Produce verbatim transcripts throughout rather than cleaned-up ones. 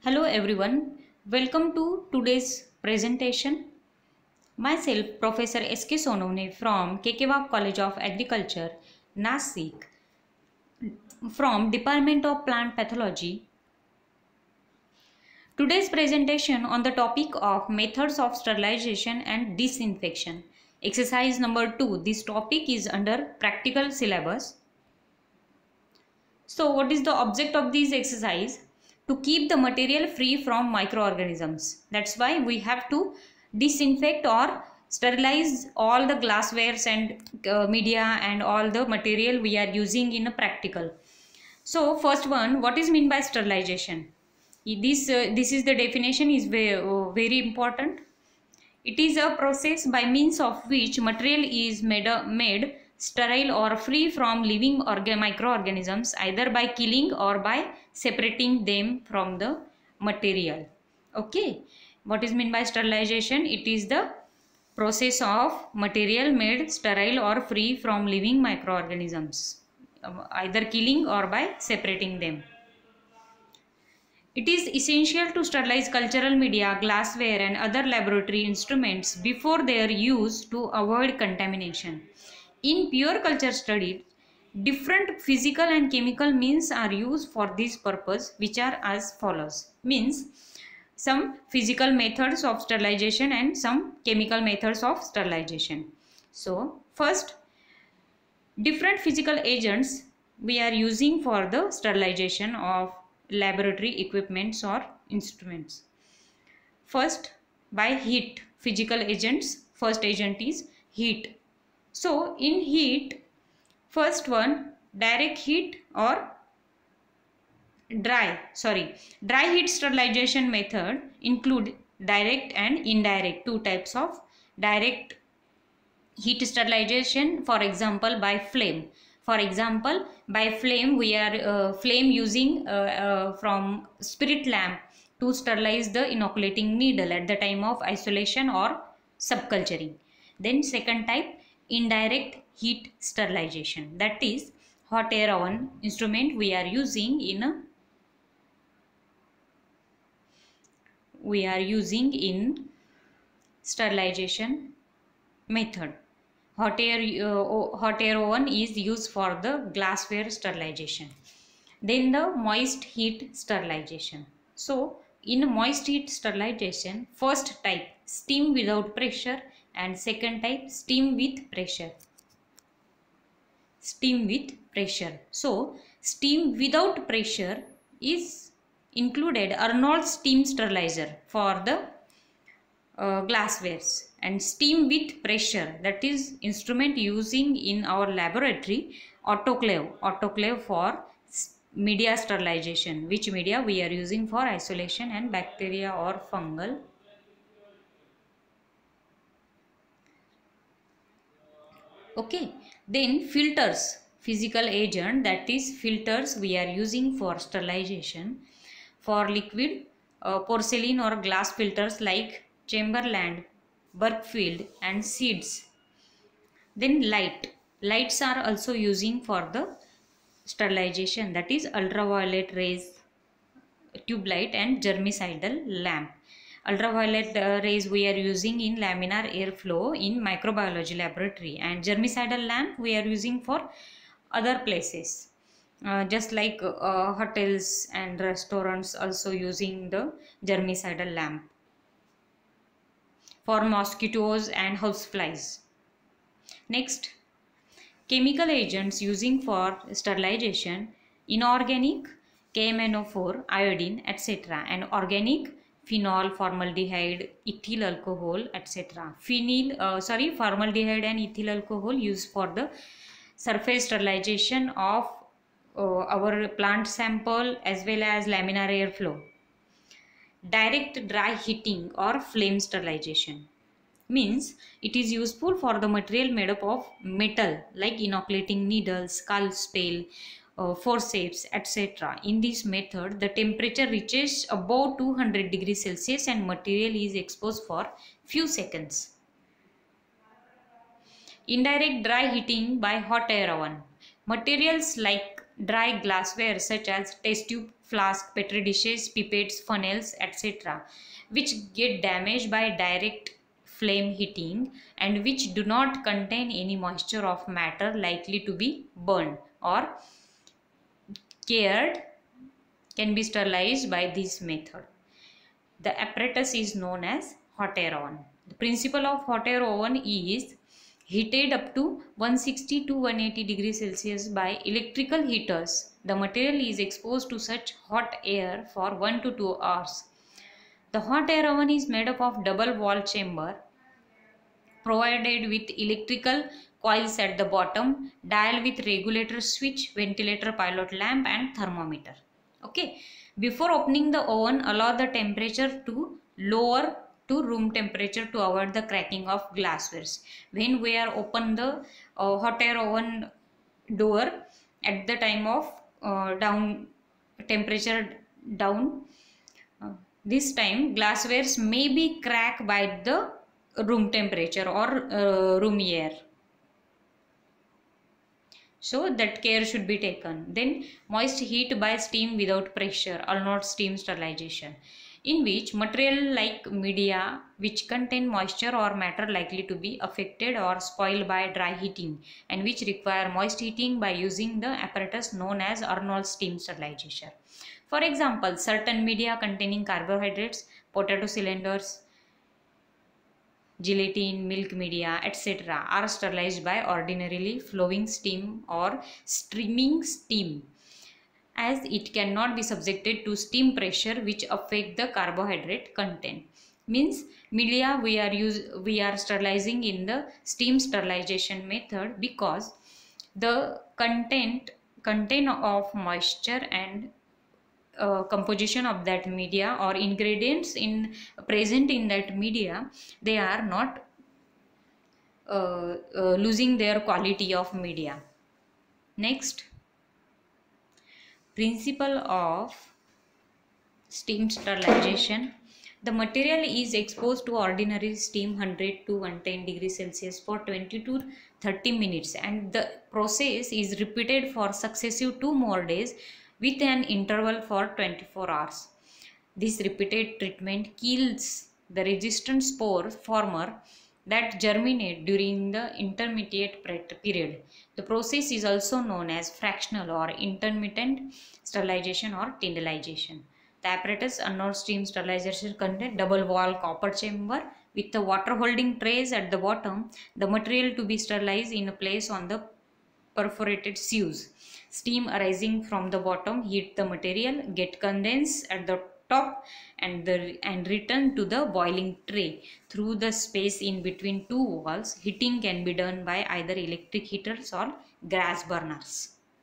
Hello everyone, welcome to today's presentation. Myself Professor S K Sonowne from K K Wagh College of Agriculture, Nasik, from Department of Plant Pathology. Today's presentation on the topic of methods of sterilization and disinfection. Exercise number two. This topic is under practical syllabus. So what is the object of this exercise? To keep the material free from microorganisms. That's why we have to disinfect or sterilize all the glasswares and uh, media and all the material we are using in a practical. So first one, what is mean by sterilization? This, uh, this is the definition is very, uh, very important. It is a process by means of which material is made, uh, made sterile or free from living microorganisms, either by killing or by separating them from the material. Okay, what is meant by sterilization? It is the process of material made sterile or free from living microorganisms, either killing or by separating them. It is essential to sterilize cultural media, glassware and other laboratory instruments before their use to avoid contamination. In pure culture studies, different physical and chemical means are used for this purpose, which are as follows. Means some physical methods of sterilization and some chemical methods of sterilization. So first, different physical agents we are using for the sterilization of laboratory equipments or instruments. First, by heat, physical agents. First agent is heat. So in heat, first one, direct heat or dry sorry dry heat sterilization method include direct and indirect, two types of direct heat sterilization. For example, by flame. For example, by flame we are uh, flame using uh, uh, from spirit lamp to sterilize the inoculating needle at the time of isolation or subculturing. Then second type, indirect heat sterilization, that is hot air oven instrument we are using in a, we are using in sterilization method. Hot air, uh, hot air oven is used for the glassware sterilization. Then the moist heat sterilization. So in moist heat sterilization, first type steam without pressure and second type steam with pressure. Steam with pressure. So steam without pressure is included Arnold's steam sterilizer for the Uh, glasswares, and steam with pressure, that is instrument using in our laboratory, autoclave autoclave for media sterilization, which media we are using for isolation and bacteria or fungal. Okay, then filters, physical agent, that is filters we are using for sterilization for liquid uh, porcelain or glass filters like Chamberland, Burkefield and Seeds. Then light. Lights are also using for the sterilization, that is ultraviolet rays, tube light and germicidal lamp. Ultraviolet uh, rays we are using in laminar airflow in microbiology laboratory, and germicidal lamp we are using for other places. Uh, just like uh, hotels and restaurants also using the germicidal lamp for mosquitoes and houseflies. Next, chemical agents using for sterilization: inorganic, K M N O four, iodine, et cetera, and organic, phenol, formaldehyde, ethyl alcohol, et cetera. Phenyl, uh, sorry, formaldehyde and ethyl alcohol used for the surface sterilization of uh, our plant sample as well as laminar airflow. Direct dry heating or flame sterilization means it is useful for the material made up of metal like inoculating needles, scalpel, uh, forceps, et cetera. In this method, the temperature reaches above two hundred degrees Celsius and material is exposed for few seconds. Indirect dry heating by hot air oven. Materials like dry glassware such as test tube flask, petri dishes, pipettes, funnels, et cetera, which get damaged by direct flame heating and which do not contain any moisture of matter likely to be burned or cured, can be sterilized by this method. The apparatus is known as hot air oven. The principle of hot air oven is heated up to one sixty to one eighty degrees Celsius by electrical heaters. The material is exposed to such hot air for one to two hours. The hot air oven is made up of double wall chamber provided with electrical coils at the bottom, dial with regulator switch, ventilator, pilot lamp and thermometer. Okay. Before opening the oven, allow the temperature to lower to room temperature to avoid the cracking of glasswares. When we are open the uh, hot air oven door at the time of uh, down temperature down, uh, this time glasswares may be cracked by the room temperature or uh, room air. So that care should be taken. Then moist heat by steam without pressure, or not steam sterilization, in which material like media which contain moisture or matter likely to be affected or spoiled by dry heating and which require moist heating by using the apparatus known as Arnold steam sterilization. For example, certain media containing carbohydrates, potato cylinders, gelatin, milk media, et cetera are sterilized by ordinarily flowing steam or streaming steam, as it cannot be subjected to steam pressure which affect the carbohydrate content. Means media we are use we are sterilizing in the steam sterilization method because the content content of moisture and Uh, composition of that media or ingredients in present in that media, they are not uh, uh, losing their quality of media. Next, principle of steam sterilization. The material is exposed to ordinary steam one hundred to one hundred ten degrees Celsius for twenty to thirty minutes and the process is repeated for successive two more days with an interval for twenty-four hours. This repeated treatment kills the resistant spore former that germinate during the intermediate period. The process is also known as fractional or intermittent sterilization or tyndallization. The apparatus Arnold steam sterilization contains double wall copper chamber with the water holding trays at the bottom. The material to be sterilized in a place on the perforated sieves. Steam arising from the bottom heat the material, get condensed at the top and the and return to the boiling tray through the space in between two walls. Heating can be done by either electric heaters or gas burners.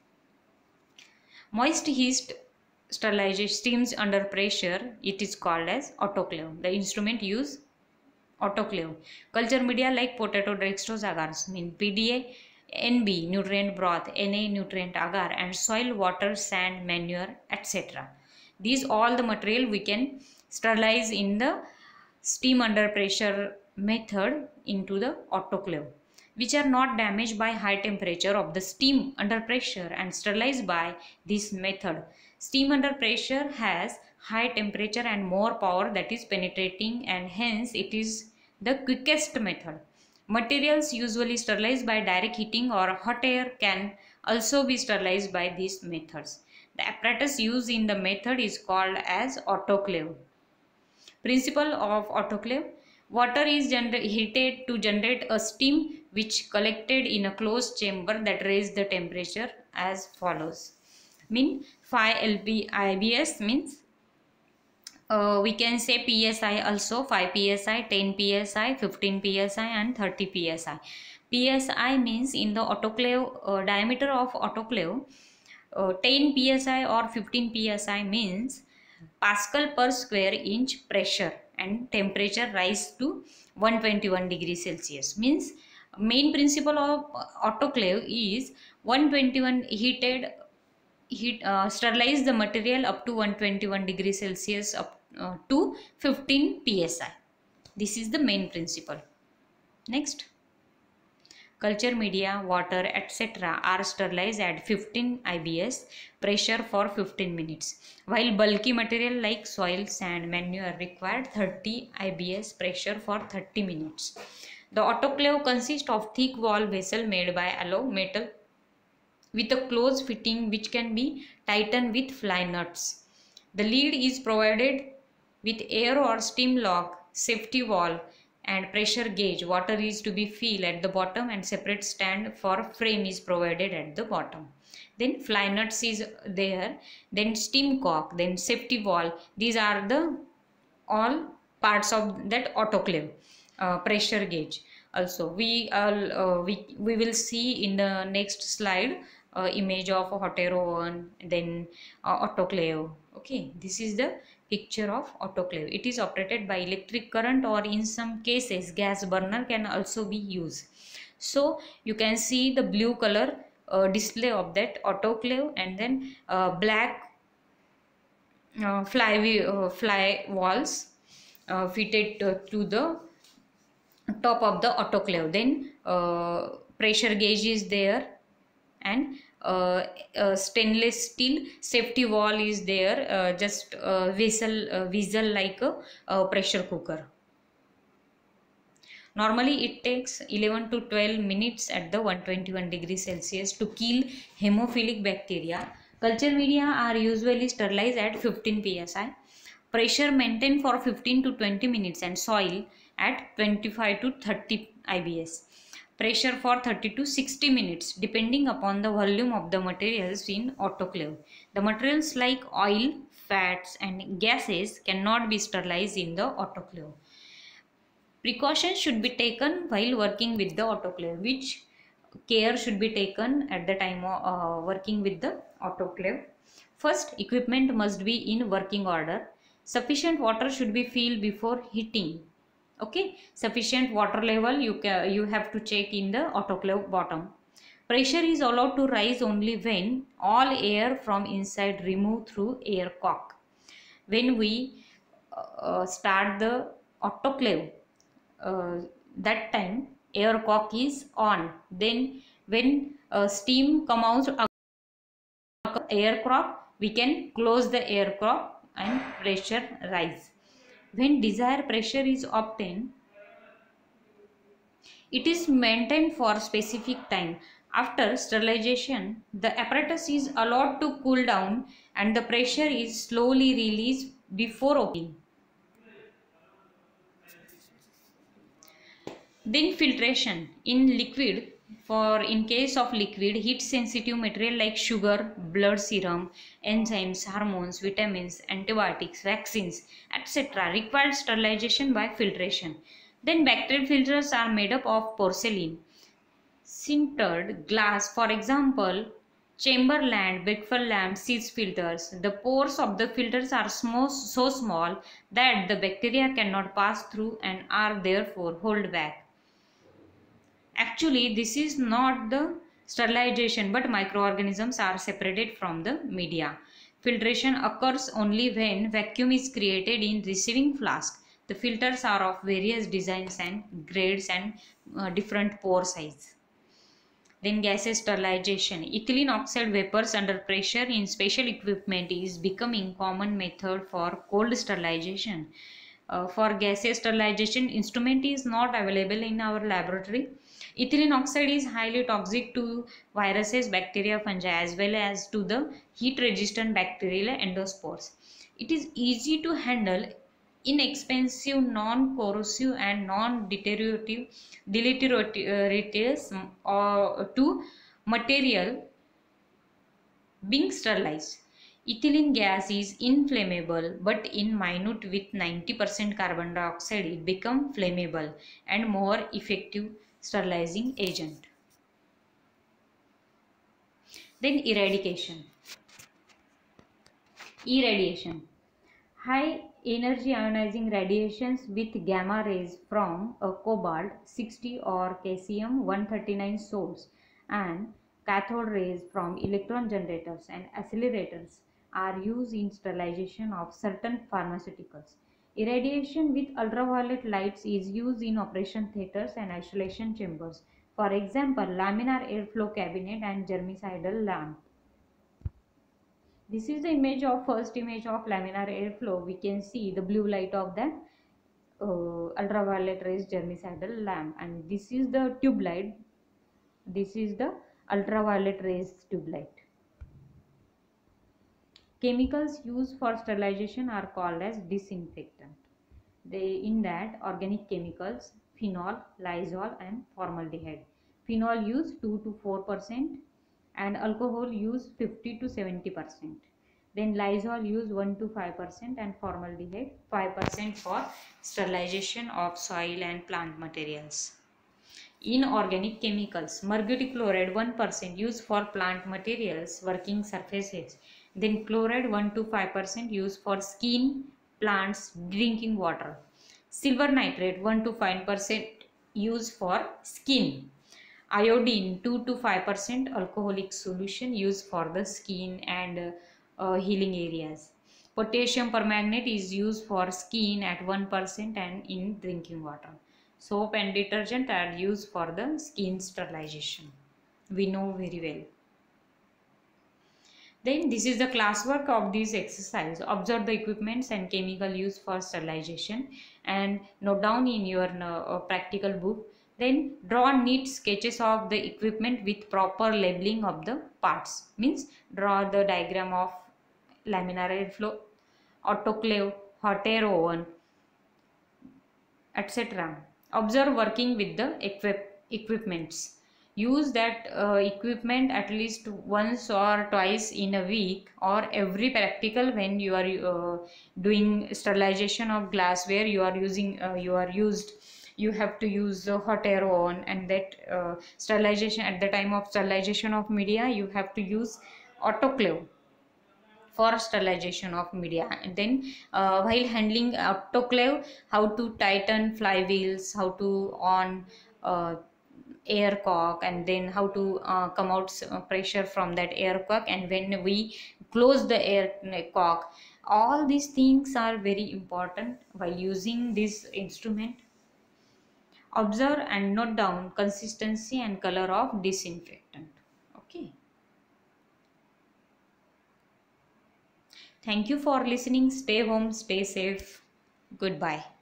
Moist heat sterilization steams under pressure, it is called as autoclave. The instrument use autoclave. Culture media like potato, dextrose, agars mean P D A, N B nutrient broth, N A nutrient agar and soil, water, sand, manure, et cetera. These all the material we can sterilize in the steam under pressure method into the autoclave, which are not damaged by high temperature of the steam under pressure and sterilized by this method. Steam under pressure has high temperature and more power that is penetrating and hence it is the quickest method. Materials usually sterilized by direct heating or hot air can also be sterilized by these methods. The apparatus used in the method is called as autoclave. Principle of autoclave. Water is heated to generate a steam which collected in a closed chamber that raises the temperature as follows. Mean five L P I B S means Uh, we can say P S I also, five P S I, ten P S I, fifteen P S I and thirty P S I. P S I means in the autoclave uh, diameter of autoclave, uh, ten P S I or fifteen P S I means Pascal per square inch pressure and temperature rise to one hundred twenty-one degrees Celsius. Means main principle of autoclave is one hundred twenty-one heated heat uh, sterilize the material up to one hundred twenty-one degrees Celsius up uh, to fifteen P S I. This is the main principle. Next, Culture media, water, et cetera are sterilized at fifteen I B S pressure for fifteen minutes, while bulky material like soil, sand, manure required thirty I B S pressure for thirty minutes. The autoclave consists of thick wall vessel made by alloy metal with a close fitting which can be tightened with fly nuts. The lid is provided with air or steam lock, safety valve and pressure gauge. Water is to be filled at the bottom and separate stand for frame is provided at the bottom. Then fly nuts is there, then steam cock, then safety valve. These are the all parts of that autoclave. Uh, pressure gauge also we all uh, we we will see in the next slide uh, image of a hot air oven, then uh, autoclave. Okay, this is the picture of autoclave. It is operated by electric current or in some cases gas burner can also be used. So you can see the blue color uh, display of that autoclave, and then uh, black uh, fly uh, fly walls uh, fitted uh, to the top of the autoclave. Then uh, pressure gauge is there, and uh, uh, stainless steel safety valve is there, uh, just uh, vessel uh, vessel like a, a pressure cooker. Normally it takes eleven to twelve minutes at the one hundred twenty-one degrees Celsius to kill hemophilic bacteria. Culture media are usually sterilized at fifteen P S I. Pressure maintained for fifteen to twenty minutes and soil at twenty-five to thirty I B S. Pressure for thirty to sixty minutes depending upon the volume of the materials in autoclave. The materials like oil, fats and gases cannot be sterilized in the autoclave. Precautions should be taken while working with the autoclave. Which care should be taken at the time of uh, working with the autoclave? First, equipment must be in working order. Sufficient water should be filled before heating. Okay, sufficient water level you can you have to check in the autoclave bottom. Pressure is allowed to rise only when all air from inside removed through air cock. When we uh, start the autoclave, uh, that time air cock is on. Then when uh, steam comes out of air cock, we can close the air cock and pressure rise. When desired pressure is obtained, it is maintained for specific time. After sterilization, the apparatus is allowed to cool down and the pressure is slowly released before opening. Then filtration in liquid. For in case of liquid, heat sensitive material like sugar, blood serum, enzymes, hormones, vitamins, antibiotics, vaccines, et cetera require sterilization by filtration. Then bacterial filters are made up of porcelain, sintered glass, for example, Chamberlain, Bickford lamp, Seeds filters. The pores of the filters are small, so small that the bacteria cannot pass through and are therefore held back. Actually, this is not the sterilization, but microorganisms are separated from the media. Filtration occurs only when vacuum is created in receiving flask. The filters are of various designs and grades and uh, different pore size. Then gases sterilization. Ethylene oxide vapors under pressure in special equipment is becoming common method for cold sterilization. Uh, for gases sterilization, instrument is not available in our laboratory. Ethylene oxide is highly toxic to viruses, bacteria, fungi as well as to the heat resistant bacterial endospores. It is easy to handle, inexpensive, non-corrosive and non-deteriorative deleterious uh, to material being sterilized. Ethylene gas is inflammable, but in minute with ninety percent carbon dioxide it becomes flammable and more effective sterilizing agent. Then eradication. Irradiation. High energy ionizing radiations with gamma rays from a cobalt sixty or caesium one thirty-nine source and cathode rays from electron generators and accelerators are used in sterilization of certain pharmaceuticals. Irradiation with ultraviolet lights is used in operation theaters and isolation chambers For example, laminar airflow cabinet and germicidal lamp. This is the image of first image of laminar airflow. We can see the blue light of the uh, ultraviolet rays germicidal lamp, and this is the tube light. This is the ultraviolet rays tube light. Chemicals used for sterilization are called as disinfectant. They in that organic chemicals, phenol, lysol and formaldehyde. Phenol use two to four percent and alcohol use fifty to seventy percent. Then lysol use one to five percent and formaldehyde five percent for sterilization of soil and plant materials. Inorganic chemicals, mercury chloride one percent used for plant materials, working surfaces. Then chloride one to five percent used for skin, plants, drinking water. Silver nitrate one to five percent used for skin. Iodine two to five percent alcoholic solution used for the skin and uh, healing areas. Potassium permanganate is used for skin at one percent and in drinking water. Soap and detergent are used for the skin sterilization. We know very well. Then this is the classwork of this exercise. Observe the equipments and chemical used for sterilization and note down in your uh, practical book. Then draw neat sketches of the equipment with proper labeling of the parts. Means draw the diagram of laminar airflow, autoclave, hot air oven, et cetera. Observe working with the equip equipments. Use that uh, equipment at least once or twice in a week or every practical when you are uh, doing sterilization of glassware. You are using uh, you are used you have to use the hot air oven, and that uh, sterilization at the time of sterilization of media you have to use autoclave for sterilization of media. And then uh, while handling autoclave, how to tighten flywheels, how to on uh, air cock, and then how to uh, come out pressure from that air cock, and when we close the air cock. All these things are very important while using this instrument. Observe and note down consistency and color of disinfectant. Okay. Thank you for listening. Stay home, stay safe. Goodbye.